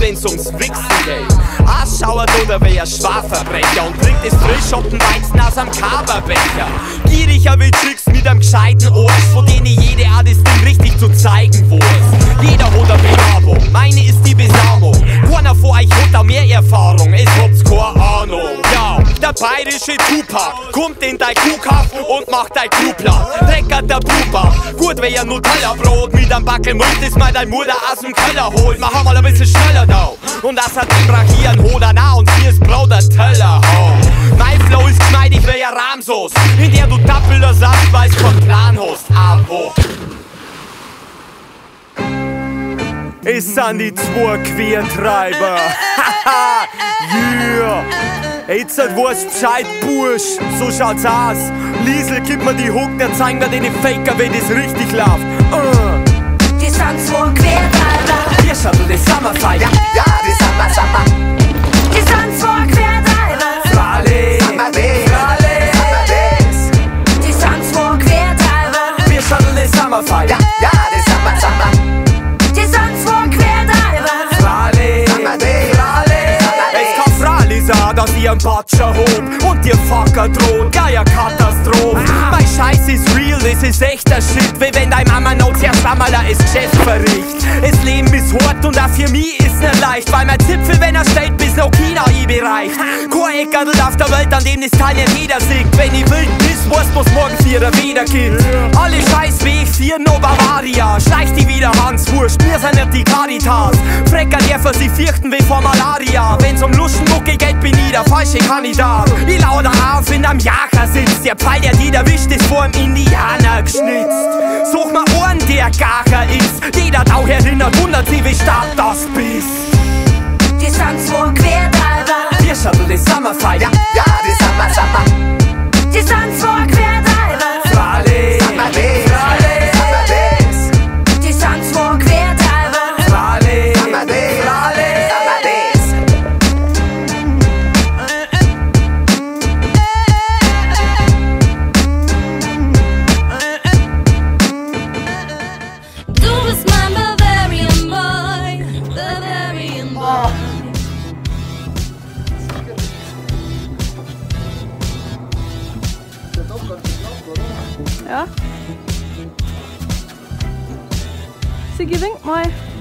wenn's ums Wichsen geht. Ausschauert oder wer Schwarverbrecher und trinkt es frisch ob den Weizen aus am Kaberbecher. Gieriger will Tricks mit einem gescheiten Arsch, von denen jede Art das Ding richtig zu zeigen weiß. Jeder hat eine Begabung, meine ist die Besamung. Keiner von euch hat da mehr Erfahrung, es hat's keine Ahnung. Ja, der bayerische Tupac kommt in dein Kuhkaff und macht dein Kuhplan. Dreckert der Pupa, gut wär ja Nutella-Brot mit einem Backel Milch, das mal dein Mutter aus dem Keller holt. Mach mal ein bisschen schneller da. Und das hat den Brachieren oder na und hier ist Brot der Teller. Oh. Mein Flow ist geschmeidig wie ja Ramsos, in der du Tappelder sagst, weil's keinen Plan hast. Aber es sind die zwei Quertreiber. Haha, yeah. Jetzt weißt Bescheid, Bursch, so schaut's aus. Liesel, gib mir die Hook, dann zeigen wir den Faker, wenn das richtig läuft. Die sind zwei Quertreiber. Hier schaut du das Summerfight. Ja, die Summer. Die sind zwei Quertreiber. Frale, Frale. Die sind zwei Quertreiber. wir schauen du das Summerfight. Ja, die Summer. Die sind zwei Quertreiber. Frale, es kann Frale sein, dass ihr einen Patscher hob und dir Fucker droht, geier Katastrophe. Mein Scheiß ist real, das ist echter Shit, wie wenn dein Mama noch zuerst einmal ein Geschäft verricht. Das Leben ist hart und auch für mich ist nicht leicht, weil mein Zipfel, wenn er steht, bis nach China einbereicht. Kein Eckerl auf der Welt, an dem das Teil nicht jeder sieht. Wenn ich wild bist, weißt du, was morgen für ein wieder geht. Alle Scheiß Weg, vier no Bavaria, schleicht die wieder Hanswurst, wir sind nicht die Caritas. Frecker dürfen sie fürchten wie vor Malaria. Wenn's um Luschenmucke geht, bin ich der falsche Kandidat. Ich lauter auf in einem Jacher sitzt, der Pfeil, der die erwischt, ist vor dem Indianer geschnitzt. Such mal einen, der Gacher ist, jeder Tau erinnert, wundert sie, wie stark das bist. Die sind zwei Quertreiber. Hier schaut du das Summerfight. Ja, die Summer. Die sind zwei Quertreiber. Frale, Die sind zwei Quertreiber. Frale, Du bist mein Bavarian Boy, Bavarian Boy. Ja. Siggi, wink mal.